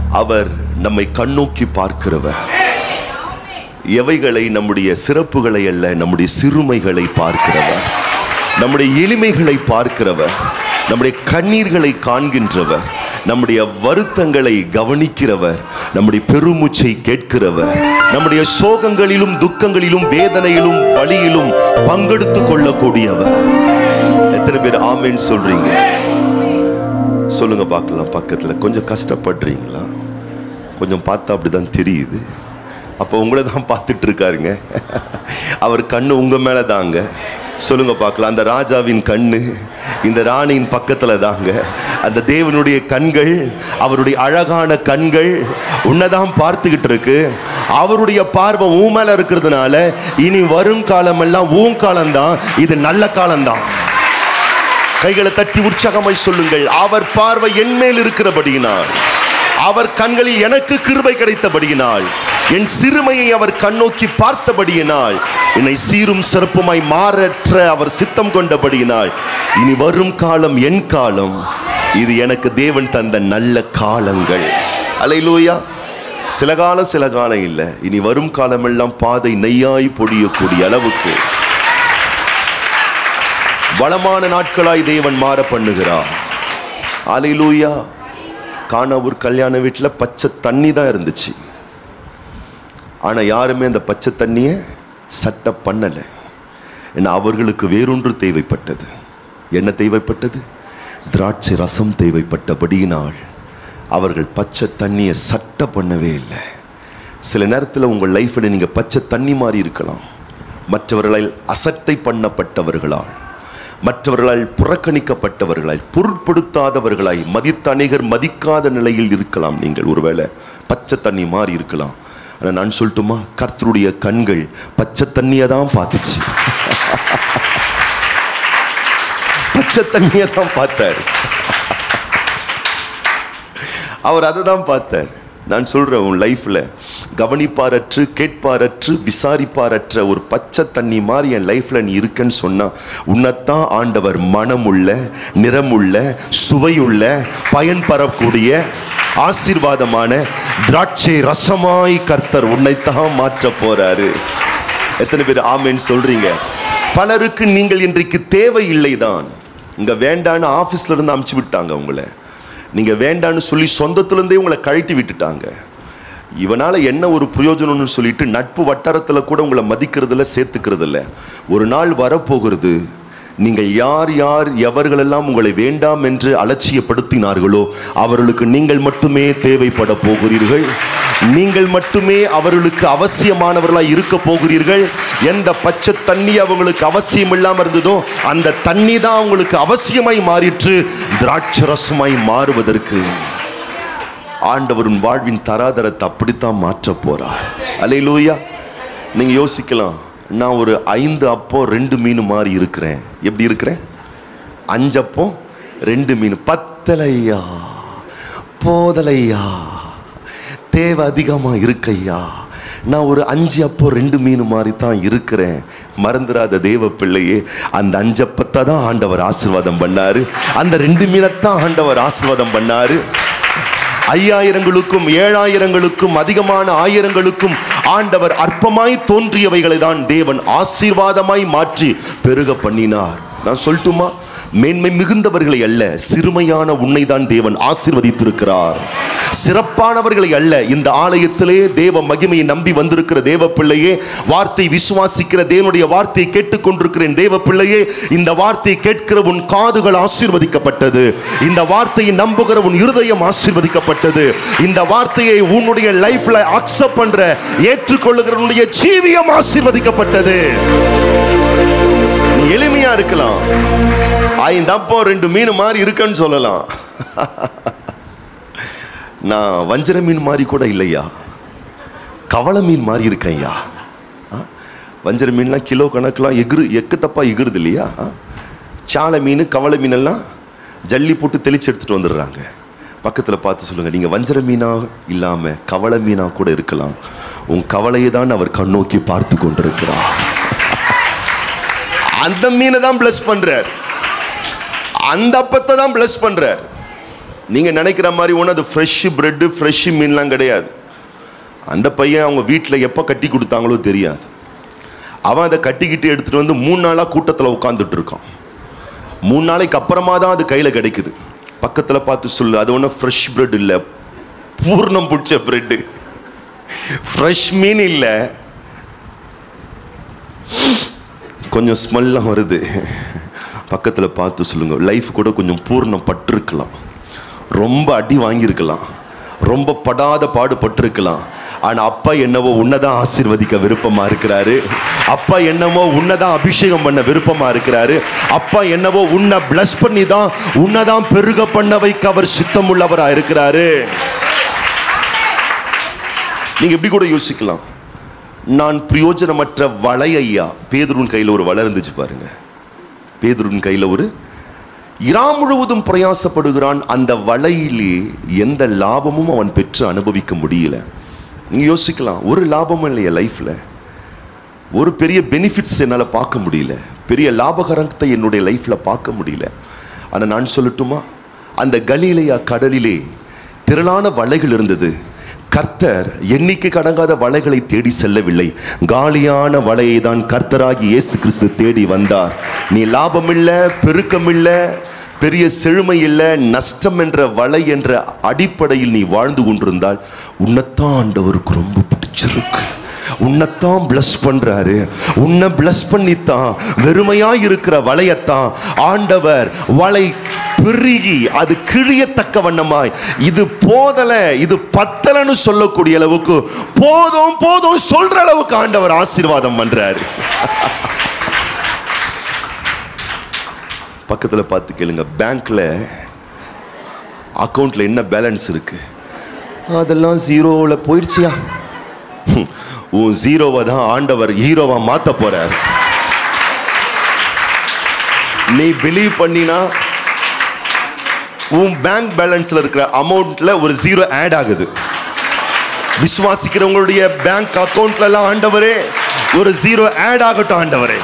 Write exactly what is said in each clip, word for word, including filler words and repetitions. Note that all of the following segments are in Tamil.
அவர் நம்மை கண்ணோக்கி பார்க்கிறவர். எவைகளை? நம்முடைய சிறப்புகளை அல்ல, நம்முடைய சிறுமைகளை பார்க்கிறவர், நம்முடைய எளிமைகளை பார்க்கிறவர், நம்முடைய கண்ணீர்களை காண்கின்றவர், நம்முடைய வருத்தங்களை கவனிக்கிறவர், நம்முடைய பெருமூச்சை கேட்கிறவர், நம்முடைய சோகங்களிலும் துக்கங்களிலும் வேதனையிலும் வலியிலும் பங்கெடுத்து கொள்ளக்கூடியவர். எத்தனை பேர் ஆமென் சொல்றீங்க? சொல்லுங்க பார்க்கலாம். பக்கத்துல கொஞ்சம் கஷ்டப்படுறீங்களா? கொஞ்சம் பார்த்தா அப்படிதான் தெரியுது. அப்போ உங்களை தான் பார்த்துட்டு இருக்காருங்க. அவர் கண்ணு உங்க மேல தாங்க. சொல்லுங்க பார்க்கலாம். அந்த ராஜாவின் கண்ணு இந்த ராணியின் பக்கத்துல தாங்க. அந்த தேவனுடைய கண்கள், அவருடைய அழகான கண்கள் உன்னதான் பார்த்துக்கிட்டு இருக்கு. அவருடைய பார்வை உன் மேல இருக்கிறதுனால இனி வரும் காலம் எல்லாம் உன் காலம்தான். இது நல்ல காலம்தான். கைகளை தட்டி உற்சாகமாய் சொல்லுங்கள். அவர் பார்வை என் மேல் இருக்கிறபடியினால், அவர் கண்களில் எனக்கு கிருபை கிடைத்தபடியினால், என் சிறுமையை அவர் கண்ணோக்கி பார்த்தபடியினால், என்னை சீரும் சிறப்புமாய் மாறற்ற அவர் சித்தம் கொண்டபடியினால், இனி வரும் காலம் என் காலம். இது எனக்கு தேவன் தந்த நல்ல காலங்கள். அல்லேலூயா. சில காலம் சில காலம் இல்லை, இனி வரும் காலமெல்லாம் பாதை நெய்யாய் பொழியக்கூடிய அளவுக்கு வளமான நாட்களாய் தேவன் மாற பண்ணுகிறார். அல்லேலூயா. கானாவூர் கல்யாண வீட்டில் பச்சை தண்ணி தான் இருந்துச்சு. ஆனா யாருமே அந்த பச்சை தண்ணியை சட்டை பண்ணலை. ஏன்னா அவர்களுக்கு வேறொன்று தேவைப்பட்டது. என்ன தேவைப்பட்டது? திராட்சை ரசம் தேவைப்பட்டபடியினால் அவர்கள் பச்சை தண்ணியை சட்டை பண்ணவே இல்லை. சில நேரத்தில் உங்கள் லைஃப்பில் நீங்கள் பச்சை தண்ணி மாறி இருக்கலாம். மற்றவர்களால் அசட்டை பண்ணப்பட்டவர்களால், மற்றவர்களால் புறக்கணிக்கப்பட்டவர்களாய், பொருட்படுத்தாதவர்களாய், மதித்த அநேகர் மதிக்காத நிலையில் இருக்கலாம். நீங்கள் ஒருவேளை பச்சை தண்ணி மாறி இருக்கலாம். ஆனால் நான் சொல்லட்டுமா, கர்த்தருடைய கண்கள் பச்சை தண்ணியை தான் பார்த்துச்சு. பச்சை தண்ணியை தான் பார்த்தார். அவர் அதை தான் பார்த்தார். நான் சொல்றேன், உன் லைஃப்ல கவனிப்பாரற்று, கேட்பாரற்று, விசாரிப்பாரற்ற ஒரு பச்சை தண்ணி மாதிரி என் லைஃப்ல நீ இருக்கன்னு சொன்னா, உன்னைத்தான் ஆண்டவர் மனமுள்ள, நிறமுள்ள, சுவையுள்ள, பயன் பெறக்கூடிய ஆசீர்வாதமான திராட்சை ரசமாய் கர்த்தர் உன்னைத்தான் மாற்ற போறாரு. எத்தனை பேர் ஆமென் சொல்றீங்க? பலருக்கு நீங்கள் இன்றைக்கு தேவையில்லை தான். இங்க வேண்டான்னு ஆபீஸ்ல இருந்து அமுச்சு விட்டாங்க உங்களை. நீங்க வேண்டான்னு சொல்லி சொந்தத்திலிருந்தே உங்களை கழட்டி விட்டுட்டாங்க. இவனால என்ன ஒரு பிரயோஜனம்னு சொல்லிட்டு நட்பு வட்டாரத்துல கூட உங்களை மதிக்கிறதுல சேர்த்துக்கிறது இல்லை. ஒரு நாள் வரப்போகிறது, நீங்கள் யார் யார் எவர்களெல்லாம் உங்களை வேண்டாம் என்று அலட்சியப்படுத்தினார்களோ அவர்களுக்கு நீங்கள் மட்டுமே தேவைப்பட போகிறீர்கள். நீங்கள் மட்டுமே அவர்களுக்கு அவசியமானவர்களாக இருக்க போகிறீர்கள். எந்த பச்சை தண்ணி அவங்களுக்கு அவசியம் இல்லாமல் இருந்ததோ அந்த தண்ணி தான் அவங்களுக்கு அவசியமாய் மாறிற்று. திராட்சரசமாய் மாறுவதற்கு ஆண்டவரின் வாழ்வின் தராதரத்தை அப்படித்தான் மாற்ற போறார். அல்லேலூயா. நீங்க யோசிக்கலாம், நான் ஒரு ஐந்து அப்போ ரெண்டு மீன் மாறி இருக்கிறேன். எப்படி இருக்கிறேன்? அஞ்சப்போ ரெண்டு மீன். பத்தலையா, போதலையா, தேவை அதிகமா இருக்கையா, நான் ஒரு அஞ்சு அப்போ ரெண்டு மீன் மாதிரி தான் இருக்கிறேன். மறந்துடாத தேவ பிள்ளையே, அந்த அஞ்சப்பத்தை தான் ஆண்டவர் ஆசீர்வாதம் பண்ணாரு. அந்த ரெண்டு மீனைத்தான் ஆண்டவர் ஆசீர்வாதம் பண்ணாரு. ஐயாயிரங்களுக்கும் ஏழாயிரங்களுக்கும் அதிகமான ஆயிரங்களுக்கும் ஆண்டவர் அற்பமாய் தோன்றியவைகளை தான் தேவன் ஆசீர்வாதமாய் மாற்றி பெருக பண்ணினார். நான் சொல்லட்டுமா, மேன்மை மிகுந்தவர்களை அல்ல, சிறுமையான உன்னை தான் தேவன் ஆசீர்வதித்திருக்கிறார். சிறப்பானவர்களை அல்ல. இந்த ஆலயத்திலே தேவ மகிமையை நம்பி வந்திருக்கிற தேவ பிள்ளையே, வார்த்தை விசுவாசிக்கிற தேவனுடைய வார்த்தையை கேட்டுக்கொண்டிருக்கிறேன் தேவ பிள்ளையே, இந்த வார்த்தையை கேட்கிற உன் காதுகள் ஆசீர்வதிக்கப்பட்டது. இந்த வார்த்தையை நம்புகிற உன் இருதயம் ஆசீர்வதிக்கப்பட்டது. இந்த வார்த்தையை உன்னுடைய லைஃப்ல அக்செப்ட் பண்ற, ஏற்றுக்கொள்ளுகிற உன்னுடைய ஜீவியம் ஆசீர்வதிக்கப்பட்டது. நீ எளிமையா இருக்கலாம், ஐந்து அப்போ ரெண்டு மீன் மாதிரி இருக்குன்னு சொல்லலாம். நான் வஞ்சர மீன் மாதிரி கூட இல்லையா, கவள மீன் மாதிரி இருக்கையா. வஞ்சர மீன்லாம் கிலோ கணக்கெல்லாம் எகிரு எக்கு தப்பா எகிருது இல்லையா. சாலை மீன், கவள மீன் எல்லாம் ஜல்லி போட்டு தெளிச்சு எடுத்துட்டு வந்துடுறாங்க. பக்கத்தில் பார்த்து சொல்லுங்க, நீங்க வஞ்சர மீனா இல்லாம கவள மீனா கூட இருக்கலாம். உன் கவலையை தான் அவர் கண்ணோக்கி பார்த்து கொண்டிருக்கிறார். அந்த மீனை தான் பிளஸ் பண்றார், அந்த அப்பத்தை தான் பிளஸ் பண்றார். நீங்க நினைக்கிற மாதிரி ஒன்று அது ஃப்ரெஷ் பிரெட்டு ஃப்ரெஷ் மீன்லாம் கிடையாது. அந்த பையன் அவங்க வீட்டில் எப்போ கட்டி கொடுத்தாங்களோ தெரியாது. அவன் அதை கட்டிக்கிட்டு எடுத்துட்டு வந்து மூணு நாளாக கூட்டத்தில் உட்காந்துட்டு இருக்கான். மூணு நாளைக்கு அப்புறமா தான் அது கையில் கிடைக்குது. பக்கத்தில் பார்த்து சொல்லு, அது ஒன்றும் ஃப்ரெஷ் பிரெட் இல்லை, பூர்ணம் பிடிச்ச பிரெட்டு, ஃப்ரெஷ் மீன் இல்லை. கொஞ்சம் ஸ்மெல்லாம் வருது. பக்கத்தில் பார்த்து சொல்லுங்க, லைஃப் கூட கொஞ்சம் பூர்ணம் பட்டிருக்கலாம், ரொம்ப அடி வாங்கியிருக்கலாம், ரொம்ப படாத பாடுபட்டிருக்கலாம். ஆனா அப்பா என்னவோ உன்னதான் ஆசீர்வதிக்க விருப்பமா இருக்கிறாரு. அப்பா என்னவோ உன்னதான் அபிஷேகம் பண்ண விருப்பமா இருக்கிறாரு. அப்பா என்னவோ உன்னை பிளஸ் பண்ணி தான் உன்னதான் பெருக பண்ண வைக்க அவர் சித்தம் உள்ளவரா இருக்கிறாரு. நீங்க எப்படி கூட யோசிக்கலாம், நான் பிரயோஜனமற்ற வலை ஐயா. பேதுருவின் கையில் ஒரு வலை இருந்துச்சு பாருங்க. பேதுருவின் கையில் ஒரு இரா முழுவதும் பிரயாசப்படுகிறான். அந்த வலையிலே எந்த லாபமும் அவன் பெற்று அனுபவிக்க முடியல. நீங்க யோசிக்கலாம், ஒரு லாபமும் இல்லையா லைஃப்ல, ஒரு பெரிய பெனிஃபிட்ஸ் என்னால் பார்க்க முடியல, பெரிய லாபகரத்தை என்னுடைய லைஃப்ல பார்க்க முடியல. ஆனால் நான் சொல்லட்டுமா, அந்த கலிலேயா கடலிலே திரளான வலைகள் இருந்தது. கர்த்தர் எண்ணிக்கை கடங்காத வலைகளை தேடி செல்லவில்லை, காலியான வலையை தான் கர்த்தராகி இயேசு கிறிஸ்து தேடி வந்தார். நீ லாபம் இல்லை, பெருக்கம் இல்லை, பெரிய செழுமை இல்லை, நஷ்டம் என்ற வலை என்ற அடிப்படையில் நீ வாழ்ந்து கொண்டிருந்தால் உன்னைத்தான் ஆண்டவருக்கு ரொம்ப பிடிச்சிருக்கு, உன்னைத்தான் பிளஸ் பண்றாரு. உன்னை பிளஸ் பண்ணித்தான் வெறுமையா இருக்கிற வலையத்தான் ஆண்டவர் வலை பெருகி அது கிழியத்தக்க வண்ணமாய், இது போதல இது பத்தலன்னு சொல்லக்கூடிய அளவுக்கு, போதும் போதும் சொல்ற அளவுக்கு ஆண்டவர் ஆசீர்வாதம் பண்றாரு. பக்கத்துல பார்த்து கேளுங்க, பேங்க்ல அக்கவுண்ட்ல என்ன பேலன்ஸ் இருக்கு? அதெல்லாம் ஜீரோல போயிடுச்சியா? உன் ஜீரோவை தான் ஆண்டவர் ஹீரோவா மாத்த போறார். நீ பிலீவ் பண்ணினா உன் பேங்க் பேலன்ஸ்ல இருக்கிற அமௌண்ட்ல ஒரு ஜீரோ ஆட் ஆகுது. விசுவாசிக்கிறவங்களுடைய பேங்க் அக்கவுண்ட்ல எல்லாம் ஆண்டவரே ஒரு ஜீரோ ஆட் ஆகட்டும். ஆண்டவரே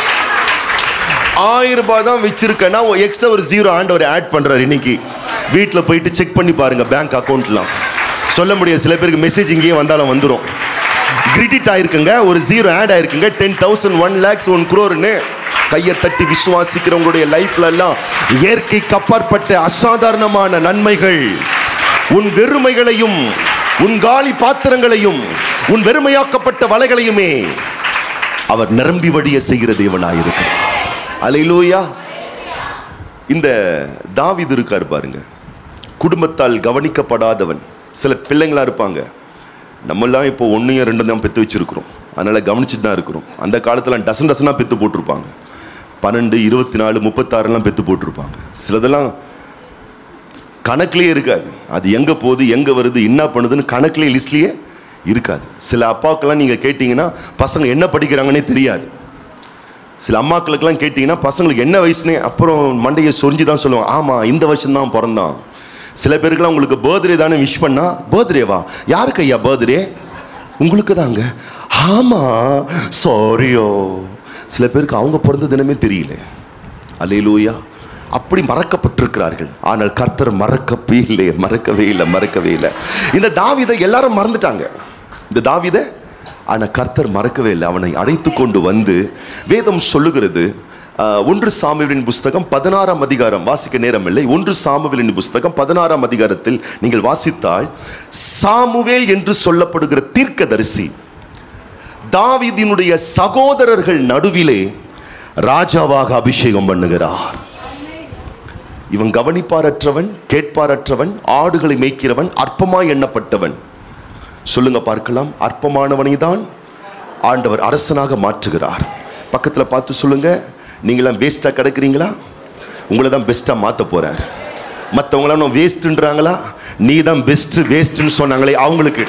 ஆயிரம் ரூபாய் தான் வச்சிருக்கேன்னா எக்ஸ்ட்ரா ஒரு ஜீரோ ஆண்டவர் ஆட் பண்றாரு. இன்னைக்கு வீட்டில் போயிட்டு செக் பண்ணி பாருங்க பேங்க் அக்கௌண்ட்லாம். சொல்ல முடியாது, சில பேருக்கு மெசேஜ் இங்கேயே வந்தாலும் வந்துடும். கிரெடிட் ஆயிருக்குங்க, ஒரு ஜீரோ ஆட் ஆயிருக்குங்க, ten thousand one lakhs one குரோர்னு. கையை தட்டி விசுவாசிக்கிறவங்களுடைய லைஃப்ல எல்லாம் இயற்கைக்கு அப்பாற்பட்ட அசாதாரணமான நன்மைகள், உன் வெறுமைகளையும் உன் காலி பாத்திரங்களையும் உன் வெறுமையாக்கப்பட்ட வலைகளையுமே அவர் நிரம்பி வழிய செய்கிற தேவனாயிருக்கிறார். அல்லேலூயா. இந்த தாவீது இருக்கார் பாருங்க, குடும்பத்தால் கவனிக்கப்படாதவன். சில பிள்ளைங்களா இருப்பாங்க, நம்மெல்லாம் இப்போ ஒன்றையும் ரெண்டு தான் பெற்று வச்சிருக்கிறோம், அதனால கவனிச்சுட்டு தான் இருக்கிறோம். அந்த காலத்தில் டசன் டசனாக பெற்று போட்டிருப்பாங்க, பன்னெண்டு இருபத்தி நாலு முப்பத்தாறுலாம் பெற்று போட்டிருப்பாங்க. சிலதெல்லாம் கணக்குலேயே இருக்காது, அது எங்கே போகுது எங்கே வருது என்ன பண்ணுதுன்னு கணக்குலேயே லிஸ்ட்லேயே இருக்காது. சில அப்பாக்கெல்லாம் நீங்கள் கேட்டிங்கன்னா பசங்க என்ன படிக்கிறாங்கன்னே தெரியாது. சில அம்மாக்களுக்கெல்லாம் கேட்டிங்கன்னா பசங்களுக்கு என்ன வயசுனே அப்புறம் மண்டையை சொரிஞ்சு தான் சொல்லுவாங்க, ஆமாம் இந்த வருஷம் தான் பிறந்தான். சில பேருக்குலாம் உங்களுக்கு பர்த்டே தானே விஷ் பண்ணா, பர்த்டேவா? யாருக்கு ஐயா பர்த்டே? உங்களுக்கு தாங்க. ஆமாம் சாரியோ. சில பேருக்கு அவங்க பிறந்த தினமே தெரியல. அல்லேலூயா. அப்படி மறக்கப்பட்டிருக்கிறார்கள். ஆனால் கர்த்தர் மறக்கவே இல்லை, மறக்கவே இல்லை, மறக்கவே இல்லை. இந்த தாவீதை எல்லாரும் மறந்துட்டாங்க, இந்த தாவீதை. ஆனால் கர்த்தர் மறக்கவே இல்லை. அவனை அழைத்து கொண்டு வந்து வேதம் சொல்லுகிறது, ஒன்று சாமுவேலின் புஸ்தகம் பதினாறாம் அதிகாரம், வாசிக்க நேரம் இல்லை. ஒன்று சாமுவேலின் புஸ்தகம் பதினாறாம் அதிகாரத்தில் நீங்கள் வாசித்தால், சாமுவேல் என்று சொல்லப்படுகிற தீர்க்கதரிசி தாவீதினுடைய சகோதரர்கள் நடுவிலே ராஜாவாக அபிஷேகம் பண்ணுகிறார். இவன் கவனிப்பாரற்றவன், கேட்பாரற்றவன், ஆடுகளை மேய்க்கிறவன், அற்பமாய் எண்ணப்பட்டவன். சொல்லுங்க பார்க்கலாம், அற்பமானவனை தான் ஆண்டவர் அரசனாக மாற்றுகிறார். பக்கத்தில் பார்த்து சொல்லுங்க, நீங்களாம் வேஸ்டா கிடக்குறீங்களா? உங்களை தான் பெஸ்டா மாற்ற போறார். மற்றவங்களாம் வேஸ்ட்ன்றாங்களா? நீ தான் பெஸ்ட் வேஸ்ட்னு சொன்னாங்களே அவங்களுக்கு.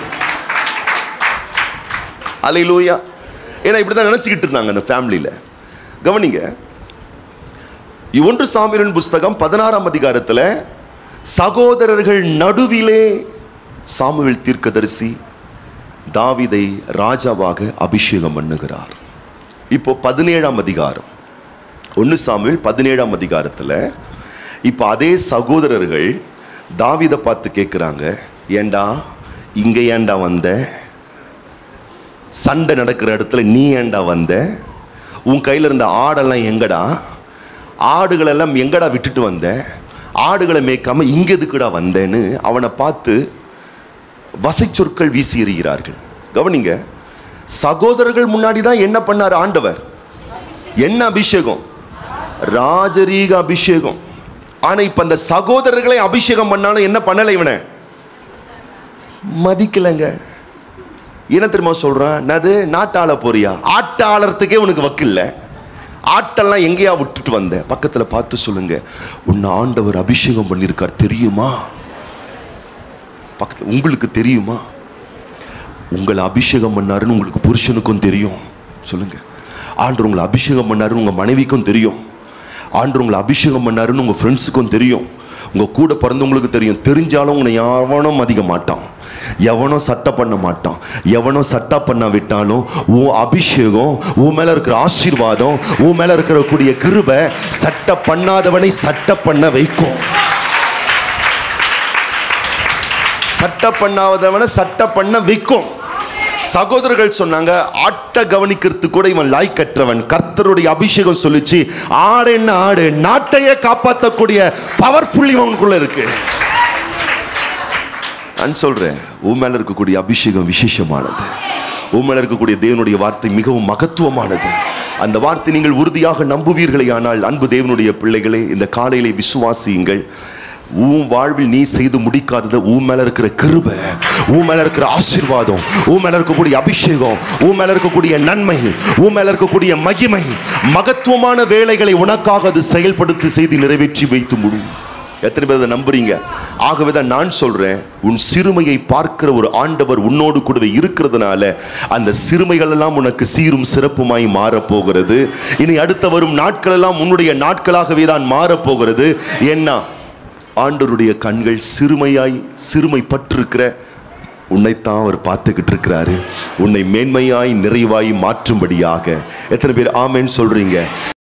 அல்லேலூயா. ஏன்னா இப்படிதான் நினைச்சுக்கிட்டு இருந்தாங்க அந்த ஃபேமிலியில. கவனிங்க, ஒன்று சாமுவேலின் புஸ்தகம் பதினாறாம் அதிகாரத்தில் சகோதரர்கள் நடுவிலே சாமுவேல் தீர்க்கதரிசி தாவீதை ராஜாவாக அபிஷேகம் பண்ணுகிறார். இப்போ பதினேழாம் அதிகாரம், ஒன்று சாமுவேல் பதினேழாம் அதிகாரத்தில் இப்போ அதே சகோதரர்கள் தாவீதை பார்த்து கேட்குறாங்க, ஏண்டா இங்கே ஏண்டா வந்த? சண்டை நடக்கிற இடத்துல நீ ஏண்டா வந்த? உன் கையில் இருந்த ஆடெல்லாம் எங்கடா? ஆடுகளெல்லாம் எங்கடா விட்டுட்டு வந்த? ஆடுகளை மேய்க்காம இங்கே எதுக்குடா வந்தேன்னு அவனை பார்த்து வசை சொற்கள் வீசி எறிகிறார்கள். கவனிங்க, சகோதரர்கள் முன்னாடி தான் என்ன பண்ணார் ஆண்டவர்? என்ன அபிஷேகம்? ராஜரீக அபிஷேகம். ஆனா இப்ப அந்த சகோதரர்களை அபிஷேகம் பண்ணாலும் என்ன பண்ணல? இவனை மதிக்கலங்க. என்ன தெரியுமா சொல்றான்? நது நாட்டாள போறியா? ஆட்டாளறதுக்கே உனக்கு வக்கில்ல. ஆட்டெல்லாம் எங்கேயா விட்டுட்டு வந்த? பக்கத்துல பார்த்து சொல்லுங்க, உன்னை ஆண்டவர் அபிஷேகம் பண்ணியிருக்கார் தெரியுமா? பக்கத்துல உங்களுக்கு தெரியுமா? உங்களை அபிஷேகம் பண்ணாருன்னு உங்களுக்கு புருஷனுக்கும் தெரியும். சொல்லுங்க, ஆண்டவர் உங்களை அபிஷேகம் பண்ணாருன்னு உங்க மனைவிக்கும் தெரியும். ஆண்டவர் உங்களை அபிஷேகம் பண்ணாருன்னு உங்க ஃப்ரெண்ட்ஸுக்கும் தெரியும். உங்க கூட பிறந்தவங்களுக்கு தெரியும். தெரிஞ்சாலும் உங்களை எவனும் மதிக்க மாட்டான், எவனும் சட்டை பண்ண மாட்டான். எவனும் சட்டை பண்ண விட்டாலும் உன் அபிஷேகம், உன் மேல இருக்கிற ஆசீர்வாதம், உன் மேல இருக்கிற கூடிய கிருபை சட்டை பண்ணாதவனை சட்டை பண்ண வைக்கும். சட்டை பண்ணாதவனை சட்டை பண்ண வைக்கும். சகோதரர்கள் சொன்னாங்க, ஆட்டை கவனிக்கிறது கூட இவன் லாய்க்கற்றவன். கர்த்தருடைய அபிஷேகம் சொல்லிச்சு, ஆடு என்ன ஆடு, நாட்டையே காப்பாற்றக்கூடிய பவர்ஃபுல் இவனுக்குள்ள இருக்கு. நான் சொல்றேன், உன் மேல இருக்கக்கூடிய அபிஷேகம் விசேஷமானது. உன் மேல இருக்கக்கூடிய தேவனுடைய வார்த்தை மிகவும் மகத்துவமானது. அந்த வார்த்தை நீங்கள் உறுதியாக நம்புவீர்களே ஆனால், அன்பு தேவனுடைய பிள்ளைகளே, இந்த காலையிலே விசுவாசியுங்கள். உன் வாழ்வில் நீ செய்து முடிக்காதது, உன் மேல இருக்கிற கிருபை, உன் மேல இருக்கிற ஆசீர்வாதம், உன் மேல இருக்கக்கூடிய அபிஷேகம், உன் மேல இருக்கக்கூடிய நன்மை, உன் மேல இருக்கக்கூடிய மகிமை, மகத்துவமான வேலைகளை உனக்காக அது செயல்படுத்தி செய்து நிறைவேற்றி வைத்து முடியும். எத்தனை பேர் அதை நம்புறீங்க? ஆகவே தான் நான் சொல்றேன், உன் சிறுமையை பார்க்கிற ஒரு ஆண்டவர் உன்னோடு கூடவே இருக்கிறதுனால அந்த சிறுமைகள் எல்லாம் உனக்கு சீரும் சிறப்புமாய் மாறப்போகிறது. இனி அடுத்த வரும் நாட்கள் எல்லாம் உன்னுடைய நாட்களாகவே தான் மாறப்போகிறது. என்ன? ஆண்டவருடைய கண்கள் சிறுமையாய் சிறுமை பற்றிருக்கிற உன்னைத்தான் அவர் பார்த்துக்கிட்டு இருக்கிறாரு. உன்னை மேன்மையாய் நிறைவாய் மாற்றும்படியாக. எத்தனை பேர் ஆமென் சொல்றீங்க?